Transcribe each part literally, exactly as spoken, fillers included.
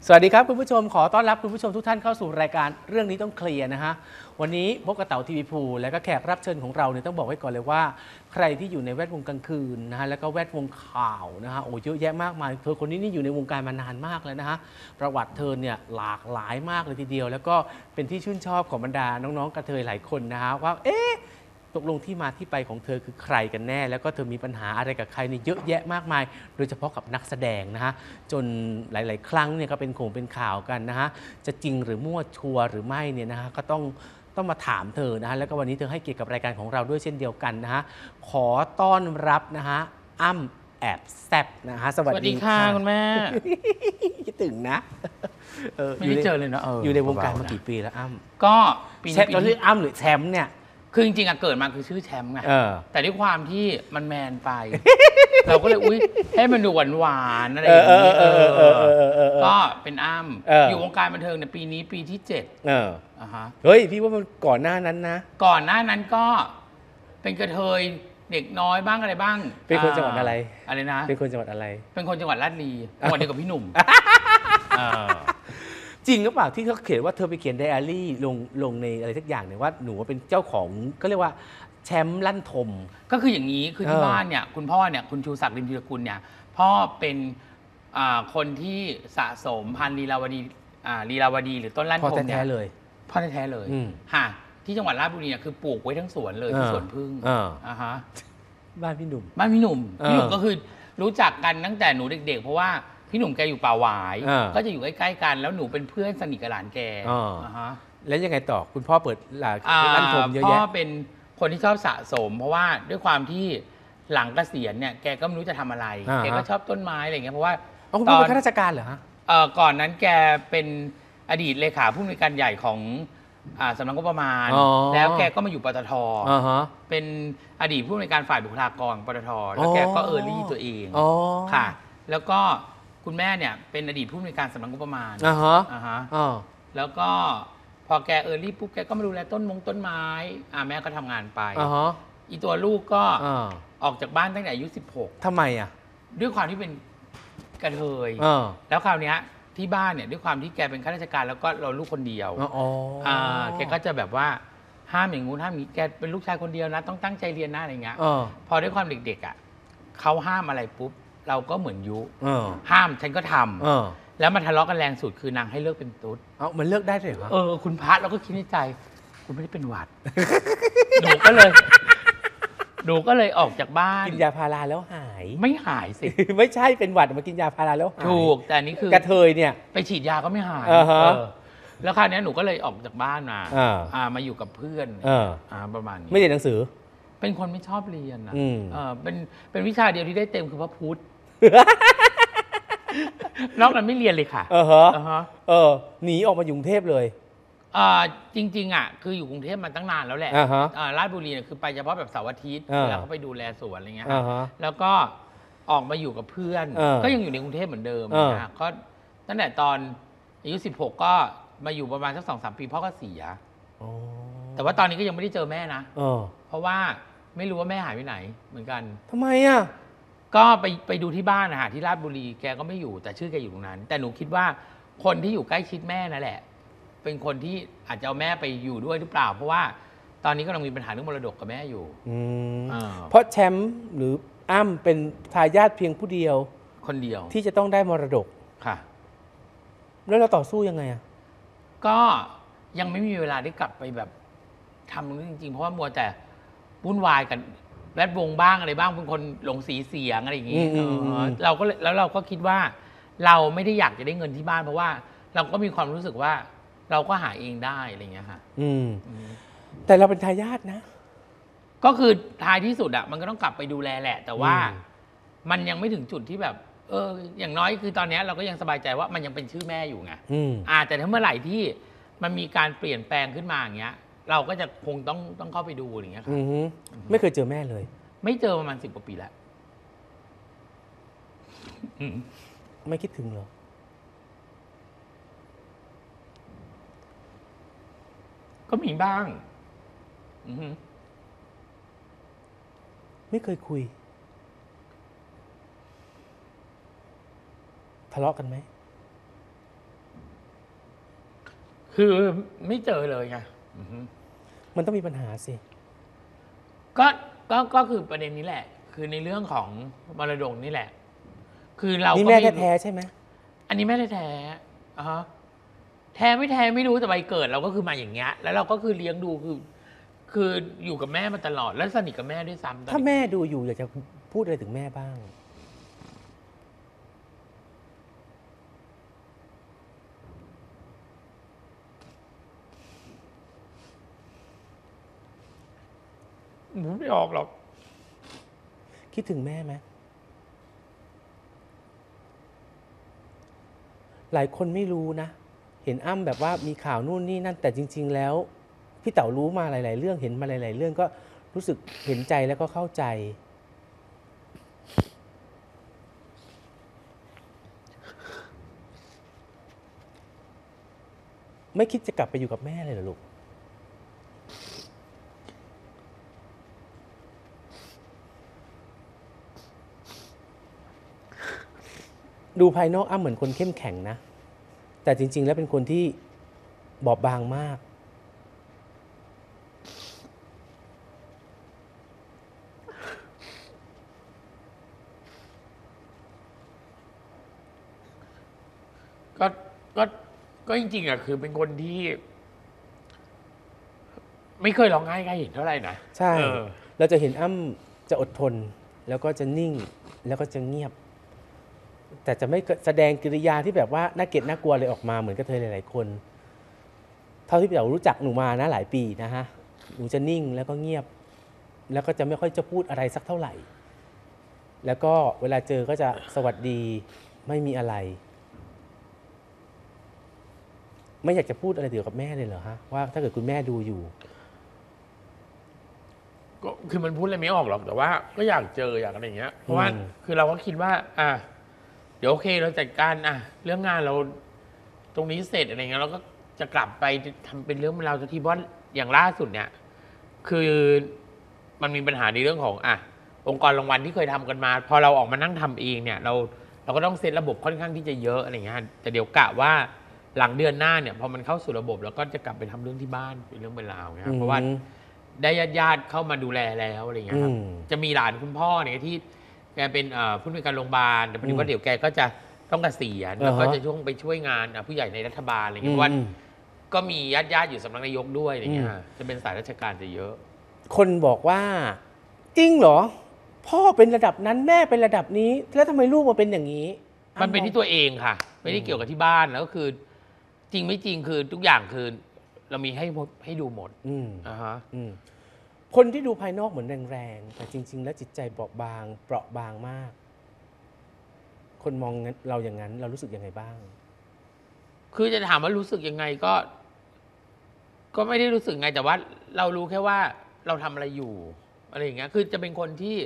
สวัสดีครับคุณผู้ชมขอต้อนรับคุณผู้ชมทุกท่านเข้าสู่รายการเรื่องนี้ต้องเคลียร์นะฮะวันนี้พบกับเต๋าทีวีภูและก็แขกรับเชิญของเราเนี่ยต้องบอกไว้ก่อนเลยว่าใครที่อยู่ในแวดวงกลางคืนนะฮะแล้วก็แวดวงข่าวนะฮะโอ้เยอะแยะมากมายเธอคนนี้นี่อยู่ในวงการมานานมากแล้วนะฮะประวัติเธอเนี่ยหลากหลายมากเลยทีเดียวแล้วก็เป็นที่ชื่นชอบของบรรดาน้องๆกระเทยหลายคนนะฮะว่าเอ๊ะตกลงที่มาที่ไปของเธอคือใครกันแน่แล้วก็เธอมีปัญหาอะไรกับใครเนี่ยเยอะแยะมากมายโดยเฉพาะกับนักแสดงนะฮะจนหลายๆครั้งเนี่ยก็เป็นข่งเป็นข่าวกันนะฮะจะจริงหรือมั่วชัวร์หรือไม่เนี่ยนะฮะก็ต้องต้องมาถามเธอนะฮะแล้วก็วันนี้เธอให้เกียรติกับรายการของเราด้วยเช่นเดียวกันนะฮะขอต้อนรับนะฮะอ้ำแอบแซบนะฮะสวัสดีค่ะคุณแม่คิดถึงนะไม่ได้เจอเลยนะอยู่ในวงการมากี่ปีแล้วอ้ำก็ปีนี้เราเรียกอ้ำหรือแชมป์เนี่ยคือจริงๆอะเกิดมาคือชื่อแชมป์ไงแต่ด้วยความที่มันแมนไปเราก็เลยอุ้ยให้มันดูหวานๆอะไรอย่างนี้ก็เป็นอ้ำอยู่วงการบันเทิงในปีนี้ปีที่เจ็ดเออเฮ้ยพี่ว่ามันก่อนหน้านั้นนะก่อนหน้านั้นก็เป็นกระเทยเด็กน้อยบ้างอะไรบ้างเป็นคนจังหวัดอะไรอะไรนะเป็นคนจังหวัดอะไรเป็นคนจังหวัดลาดลีจังหวัดเดียวกับพี่หนุ่มจริงหรือเปล่าที่เขาเขียนว่าเธอไปเขียนไดอารี่ลงลงในอะไรสักอย่างเนี่ยว่าหนูเป็นเจ้าของก็เรียกว่าแชมป์ลั่นทมก็คืออย่างนี้คือที่บ้านเนี่ยคุณพ่อเนี่ยคุณชูศักดิ์ริมธีรกุลเนี่ยพ่อเป็นคนที่สะสมพันธุ์ลีลาวดีลีลาวดีหรือต้นลั่นทมเนี่ยพ่อแท้เลยพ่อแท้เลยค่ะที่จังหวัดราชบุรีเนี่ยคือปลูกไว้ทั้งสวนเลยที่สวนพึ่งอ่าฮะบ้านพี่หนุ่มบ้านพี่หนุ่มพี่หนุ่มก็คือรู้จักกันตั้งแต่หนูเด็กๆเพราะว่าพี่หนุ่มแกอยู่ป่าหวายก็จะอยู่ใกล้ๆกันแล้วหนูเป็นเพื่อนสนิทกับหลานแกแล้วยังไงต่อคุณพ่อเปิดร้านลั่นทมเยอะแยะพ่อเป็นคนที่ชอบสะสมเพราะว่าด้วยความที่หลังเกษียณเนี่ยแกก็ไม่รู้จะทำอะไรแกก็ชอบต้นไม้อะไรเงี้ยเพราะว่าตอนเป็นข้าราชการเหรอฮะก่อนนั้นแกเป็นอดีตเลขาผู้อำนวยการใหญ่ของสำนักงบประมาณแล้วแกก็มาอยู่ปตทเป็นอดีตผู้อำนวยการฝ่ายบุคลากรปตทแล้วแกก็เออร์ลี่ตัวเองค่ะแล้วก็คุณแม่เนี่ยเป็นอดีตผู้อำนวยการสำนักงบประมาณอ่าฮะอ่าฮะแล้วก็พอแกเออร์ลี่ปุ๊บแกก็มาดูแลต้นมงต้นไม้อ่าแม่ก็ทำงานไปอ่าฮะอีตัวลูกก็ออกจากบ้านตั้งแต่อายุสิบหกทำไมอ่ะด้วยความที่เป็นกระเทยแล้วคราวนี้ที่บ้านเนี่ยด้วยความที่แกเป็นข้าราชการแล้วก็เราลูกคนเดียวอ่าแกก็จะแบบว่าห้ามอย่างงู้นห้ามนี้แกเป็นลูกชายคนเดียวนะต้องตั้งใจเรียนนะอะไรเงี้ยพอด้วยความเด็กๆอ่ะเขาห้ามอะไรปุ๊บเราก็เหมือนยุห้ามฉันก็ทำแล้วมันทะเลาะกันแรงสุดคือนางให้เลิกเป็นตุ๊ดเอ้ามันเลิกได้เลยเหรอเออคุณพระเราก็คิดในใจคุณไม่ได้เป็นหวัดหนูก็เลยหนูก็เลยออกจากบ้านกินยาพาราแล้วหายไม่หายสิไม่ใช่เป็นหวัดมากินยาพาราแล้วหายถูกแต่อันนี้คือกระเทยเนี่ยไปฉีดยาก็ไม่หายแล้วคราวนี้หนูก็เลยออกจากบ้านมาอ่ามาอยู่กับเพื่อนอ่าประมาณนี้ไม่เรียนหนังสือเป็นคนไม่ชอบเรียนนะเออเป็นเป็นวิชาเดียวที่ได้เต็มคือพระพุทธนอกนั้นไม่เรียนเลยค่ะเออฮะเออหนีออกมาอยู่กรุงเทพเลยอ่าจริงๆอ่ะคืออยู่กรุงเทพมาตั้งนานแล้วแหละอ่าราชบุรีเนี่ยคือไปเฉพาะแบบเสาร์อาทิตย์แล้วเขาไปดูแลสวนอะไรเงี้ยแล้วก็ออกมาอยู่กับเพื่อนก็ยังอยู่ในกรุงเทพเหมือนเดิมนะก็ตั้งแต่ตอนอายุสิบหกก็มาอยู่ประมาณสักสองสามปีพ่อก็เสียแต่ว่าตอนนี้ก็ยังไม่ได้เจอแม่นะเพราะว่าไม่รู้ว่าแม่หายไปไหนเหมือนกันทำไมอ่ะก็ไปไปดูที่บ้านนะฮะที่ราชบุรีแกก็ไม่อยู่แต่ชื่อแกอยู่ตรงนั้นแต่หนูคิดว่าคนที่อยู่ใกล้ชิดแม่นั่นแหละเป็นคนที่อาจจะเอาแม่ไปอยู่ด้วยหรือเปล่าเพราะว่าตอนนี้กำลังมีปัญหาเรื่องมรดกกับแม่อยู่เพราะแชมป์หรืออ้ำเป็นทายาทเพียงผู้เดียวคนเดียวที่จะต้องได้มรดกค่ะแล้วเราต่อสู้ยังไงอ่ะก็ยังไม่มีเวลาได้กลับไปแบบทำตรงนี้จริงๆเพราะว่ามัวแต่วุ่นวายกันแวดวงบ้างอะไรบ้างเป็นคนหลงสีเสียงอะไรอย่างนี้เราก็แล้วเราก็คิดว่าเราไม่ได้อยากจะได้เงินที่บ้านเพราะว่าเราก็มีความรู้สึกว่าเราก็หาเองได้อะไรเงี้ยค่ะอืมแต่เราเป็นทายาทนะก็คือท้ายที่สุดอ่ะมันก็ต้องกลับไปดูแลแหละแต่ว่ามันยังไม่ถึงจุดที่แบบเอออย่างน้อยคือตอนนี้เราก็ยังสบายใจว่ามันยังเป็นชื่อแม่อยู่ไงอ่าแต่ถ้าเมื่อไหร่ที่มันมีการเปลี่ยนแปลงขึ้นมาอย่างเงี้ยเราก็จะคงต้องต้องเข้าไปดูอย่างเงี้ยค่ะไม่เคยเจอแม่เลยไม่เจอประมาณสิบกว่าปีแล้วไม่คิดถึงเหรอก็มีบ้างไม่เคยคุยทะเลาะกันไหมคือไม่เจอเลยไงมันต้องมีปัญหาสิก็ก็ก็คือประเด็นนี้แหละ คือในเรื่องของมรดกนี่แหละ คือเรานี่แม่แท้ๆใช่ไหมอันนี้แม่แท้ๆอ่ะฮะแท้ไม่แท้ไม่รู้แต่ใบเกิดเราก็คือมาอย่างเงี้ยแล้วเราก็คือเลี้ยงดูคือ คืออยู่กับแม่มาตลอดและสนิทกับแม่ด้วยซ้ำถ้าแม่ดูอยู่อยากจะพูดอะไรถึงแม่บ้างหนูไม่ออกหรอกคิดถึงแม่ไหมหลายคนไม่รู้นะเห็นอ้ำแบบว่ามีข่าวนู่นนี่นั่นแต่จริงๆแล้วพี่เต๋ารู้มาหลายๆเรื่องเห็นมาหลายๆเรื่องก็รู้สึกเห็นใจแล้วก็เข้าใจไม่คิดจะกลับไปอยู่กับแม่เลยเหรอลูกดูภายนอกอ้ำเหมือนคนเข้มแข็งนะแต่จริงๆแล้วเป็นคนที่บอบบางมากก็ก็ก็จริงๆอ่ะคือเป็นคนที่ ไม่เคยร้องไห้ใครเห็นเท่าไหร่นะใช่เราจะเห็นอ้ำจะอดทนแล้วก็จะนิ่งแล้วก็จะเงียบแต่จะไม่แสดงกิริยาที่แบบว่าน่าเกลียดน่ากลัวเลยออกมาเหมือนกับเธอหลายๆคนเท่าที่เรารู้จักหนูมานะหลายปีนะฮะหนูจะนิ่งแล้วก็เงียบแล้วก็จะไม่ค่อยจะพูดอะไรสักเท่าไหร่แล้วก็เวลาเจอก็จะสวัสดีไม่มีอะไรไม่อยากจะพูดอะไรเกี่ยวกับแม่เลยเหรอฮะว่าถ้าเกิดคุณแม่ดูอยู่ก็คือมันพูดอะไรไม่ออกหรอกแต่ว่าก็อยากเจออยากอะไรอย่างเงี้ยเพราะว่าคือเราก็คิดว่าอ่ะเดี๋ยวโอเคเราจัดการอ่ะเรื่องงานเราตรงนี้เสร็จอะไรเงี้ยเราก็จะกลับไปทำเป็นเรื่องเป็นราวสักทีเพราะอย่างล่าสุดเนี่ยคือมันมีปัญหาในเรื่องของอ่ะองค์กรรางวัลที่เคยทำกันมาพอเราออกมานั่งทำเองเนี่ยเราเราก็ต้องเซตระบบค่อนข้างที่จะเยอะอะไรเงี้ยแต่เดี๋ยวกะว่าหลังเดือนหน้าเนี่ยพอมันเข้าสู่ระบบแล้วก็จะกลับไปทำเรื่องที่บ้านเป็นเรื่องเป็นราวเงี้ยเพราะว่าได้ญาติญาติเข้ามาดูแลแล้วอะไรเงี้ยครับจะมีหลานคุณพ่อเนี่ยที่แกเป็นผู้อำนวยการโรงพยาบาลแต่พอดีว่าเดี๋ยวแกก็จะต้องเกษียณแล้วก็จะช่วงไปช่วยงานผู้ใหญ่ในรัฐบาลอะไรเงี้ยเพราะว่าก็มีญาติญาติอยู่สำนักนายกด้วยอะไรเงี้ยจะเป็นสายราชการจะเยอะคนบอกว่าจริงเหรอพ่อเป็นระดับนั้นแม่เป็นระดับนี้แล้วทำไมลูกมาเป็นอย่างนี้มันเป็นที่ตัวเองค่ะไม่ได้เกี่ยวกับที่บ้านแล้วก็คือจริงไม่จริงคือทุกอย่างคือเรามีให้ให้ดูหมดอ่าฮะคนที่ดูภายนอกเหมือนแรงๆแต่จริงๆแล้วจิตใจเปราะบางเปราะบางมากคนมองเราอย่างนั้นเรารู้สึกยังไงบ้างคือจะถามว่ารู้สึกยังไงก็ก็ไม่ได้รู้สึกไงแต่ว่าเรารู้แค่ว่าเราทำอะไรอยู่อะไรอย่างเงี้ยคือจะเป็นคนที่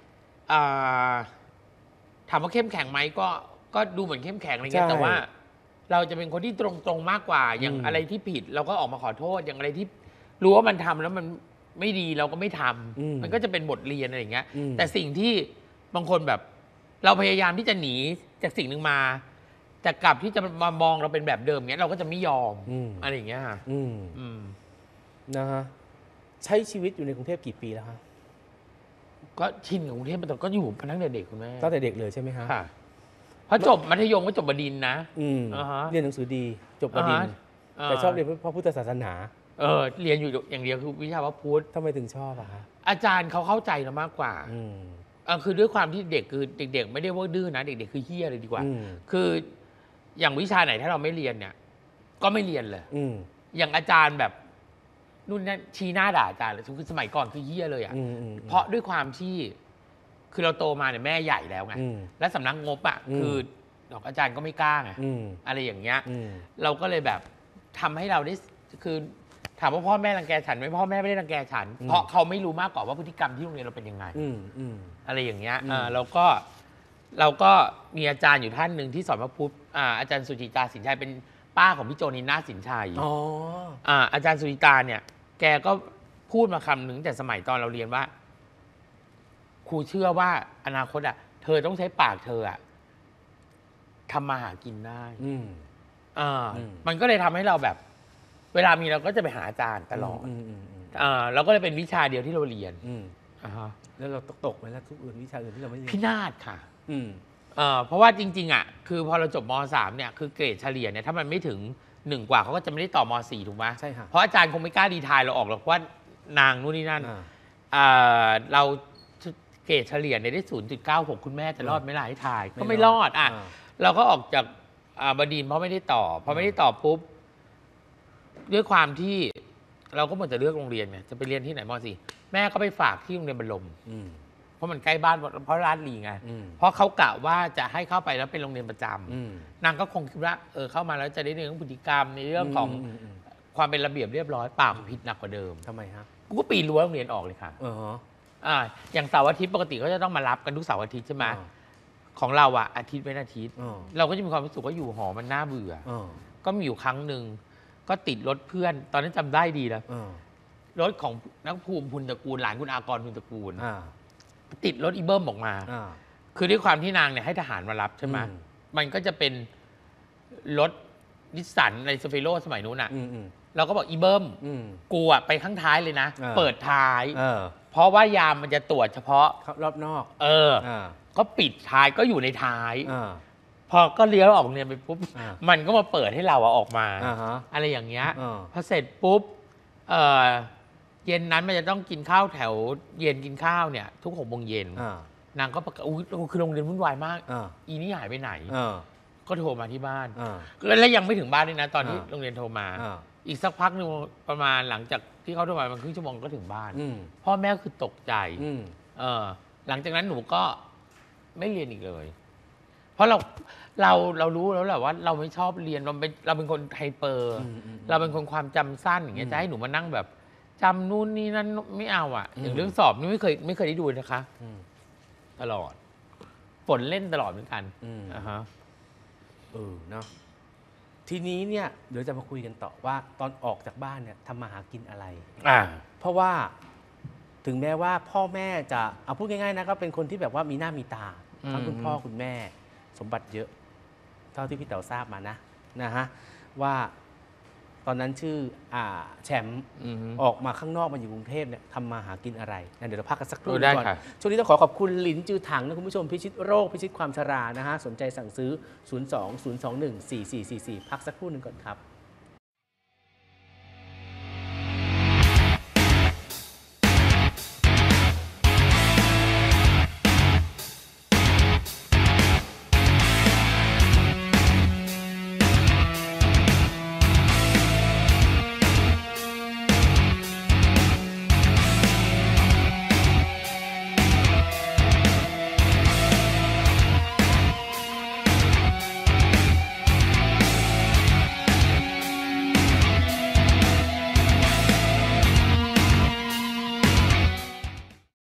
ถามว่าเข้มแข็งไหมก็ก็ดูเหมือนเข้มแข็งอะไรเงี้ยแต่ว่าเราจะเป็นคนที่ตรงๆมากกว่าอย่างอะไรที่ผิดเราก็ออกมาขอโทษอย่างอะไรที่รู้ว่ามันทำแล้วมันไม่ดีเราก็ไม่ทำมันก็จะเป็นบทเรียนอะไรอย่างเงี้ยแต่สิ่งที่บางคนแบบเราพยายามที่จะหนีจากสิ่งหนึ่งมาแต่กลับที่จะมามองเราเป็นแบบเดิมเงี้ยเราก็จะไม่ยอมอะไรอย่างเงี้ยค่ะนะฮะใช้ชีวิตอยู่ในกรุงเทพกี่ปีแล้วฮะก็ชินกับกรุงเทพมาแต่ก็อยู่มาตั้งแต่เด็กคุณแม่ตั้งแต่เด็กเลยใช่ไหมคะค่ะเพราะจบมัธยมก็จบบดินทร์นะเรียนหนังสือดีจบบดินทร์แต่ชอบเรียนพระพุทธศาสนาเออเรียนอยู่อย่างเดียวคือวิชาพระพุทธทำไมถึงชอบอะคะอาจารย์เขาเข้าใจเรามากกว่าอ่าคือด้วยความที่เด็กคือเด็กๆไม่ได้ว่าดื้อนะเด็กๆคือเฮี้ยเลยดีกว่าคืออย่างวิชาไหนถ้าเราไม่เรียนเนี่ยก็ไม่เรียนเลยอย่างอาจารย์แบบนู่นนั่นชี้หน้าด่าอาจารย์เลยคือสมัยก่อนคือเฮี้ยเลยอ่ะเพราะด้วยความที่คือเราโตมาเนี่ยแม่ใหญ่แล้วไงและสำนักงบอ่ะคือดอกอาจารย์ก็ไม่กล้าไงอะไรอย่างเงี้ยเราก็เลยแบบทำให้เราได้คือถามว่าพ่อแม่รังแกฉันไหมพ่อแม่ไม่ได้รังแกฉันเพราะเขาไม่รู้มากกว่าว่าพฤติกรรมที่โรงเรียนเราเป็นยังไงอะไรอย่างเงี้ยเราก็เราก็มีอาจารย์อยู่ท่านหนึ่งที่สอนพระพุทธอาจารย์สุจิตาสินชัยเป็นป้าของพี่โจนินนาสินชัยอาจารย์สุจิตาเนี่ยแกก็พูดมาคำหนึ่งแต่สมัยตอนเราเรียนว่าครูเชื่อว่าอนาคตอ่ะเธอต้องใช้ปากเธออ่ะทำมาหากินได้อ่ามันก็เลยทำให้เราแบบเวลามีเราก็จะไปหาอาจารย์ตลอดอ่าเราก็เลยเป็นวิชาเดียวที่เราเรียนอ่าฮะแล้วเราตกไหมล่ะทุกอื่นวิชาอื่นที่เราไม่เรียนพินาศค่ะอืมเอ่อเพราะว่าจริงๆอ่ะคือพอเราจบม.สาม เนี่ยคือเกรดเฉลี่ยเนี่ยถ้ามันไม่ถึงหนึ่งกว่าเขาก็จะไม่ได้ต่อม.สี่ ถูกไหมใช่ค่ะเพราะอาจารย์คงไม่กล้าดีทายเราออกหรอกว่านางนู่นนี่นั่นอ่าเราเกรดเฉลี่ยเนี่ยได้ ศูนย์จุดเก้าหก คุณแม่จะรอดไหมล่ะให้ทายก็ไม่รอดอ่ะเราก็ออกจากบดินทร์เพราะไม่ได้ต่อพอไม่ได้ต่อปุ๊บด้วยความที่เราก็หมดจะเลือกโรงเรียนไงจะไปเรียนที่ไหนม.สี่ แม่ก็ไปฝากที่โรงเรียนบรมเพราะมันใกล้บ้านเพราะราชลีไงเพราะเขากะว่าจะให้เข้าไปแล้วเป็นโรงเรียนประจำนางก็คงคิดว่าเออเข้ามาแล้วจะได้เรียนเรื่องพฤติกรรมในเรื่องของความเป็นระเบียบเรียบร้อยเปล่าผิดหนักกว่าเดิมทำไมครับกูก็ปีนรั้วโรงเรียนออกเลยค่ะเอออ่าอย่างเสาร์อาทิตย์ปกติเขาจะต้องมารับกันทุกเสาร์อาทิตย์ใช่ไหมของเราอะอาทิตย์เป็นอาทิตย์เราก็จะมีความรู้สึกว่าอยู่หอมันน่าเบื่อก็มีอยู่ครั้งหนึ่งก็ติดรถเพื่อนตอนนั้นจำได้ดีแล้วรถของนักภูมิพุนตระกูลหลานคุณอากรพุนตระกูลติดรถอีเบิ้มออกมาคือด้วยความที่นางเนี่ยให้ทหารมารับใช่ไหมมันก็จะเป็นรถนิสสันในสเฟโรสมัยนู้นอ่ะเราก็บอกอีเบิ้มกูอ่ะไปข้างท้ายเลยนะเปิดท้ายเพราะว่ายามมันจะตรวจเฉพาะรอบนอกเออก็ปิดท้ายก็อยู่ในท้ายพอก็เลี้ยวออกเนี่ยไปปุ๊บมันก็มาเปิดให้เราออกมาอะไรอย่างเงี้ยพอเสร็จปุ๊บเย็นนั้นมันจะต้องกินข้าวแถวเย็นกินข้าวเนี่ยทุกหกโมงเย็นนางก็ประกาศอุ้ยคือโรงเรียนวุ่นวายมากอีนี่หายไปไหนก็โทรมาที่บ้านแล้วยังไม่ถึงบ้านเลยนะตอนที่โรงเรียนโทรมาอีกสักพักหนึ่งประมาณหลังจากที่เขาโทรมาประมาณครึ่งชั่วโมงก็ถึงบ้านพ่อแม่คือตกใจหลังจากนั้นหนูก็ไม่เรียนอีกเลยเพราะเราเราเรารู้แล้วแหละว่าเราไม่ชอบเรียนเราเป็นเราเป็นคนไฮเปอร์เราเป็นคนความจำสั้นอย่างเงี้ยจะให้หนูมานั่งแบบจำนู่นนี่นั่นไม่เอาอ่ะอย่างเรื่องสอบนี่ไม่เคยไม่เคยได้ดูนะคะตลอดฝนเล่นตลอดเหมือนกันอ่าฮะเออเนาะทีนี้เนี่ยเดี๋ยวจะมาคุยกันต่อว่าตอนออกจากบ้านเนี่ยทำมาหากินอะไรอ่าเพราะว่าถึงแม้ว่าพ่อแม่จะเอาพูดง่ายๆนะก็เป็นคนที่แบบว่ามีหน้ามีตาทั้งคุณพ่อคุณแม่สมบัติเยอะเท่าที่พี่เต๋อทราบมานะนะฮะว่าตอนนั้นชื่ออ่าแชมป์ออกมาข้างนอกมาอยู่กรุงเทพเนี่ยทำมาหากินอะไรเดี๋ยวเราพักกันสักครู่ก่อนช่วงนี้ต้องขอขอบคุณหลินจือถังนะคุณผู้ชมพิชิตโรคพิชิตความชรานะฮะสนใจสั่งซื้อศูนย์ สอง ศูนย์ สอง หนึ่ง สี่ สี่ สี่ สี่พักสักครู่หนึ่งก่อนครับ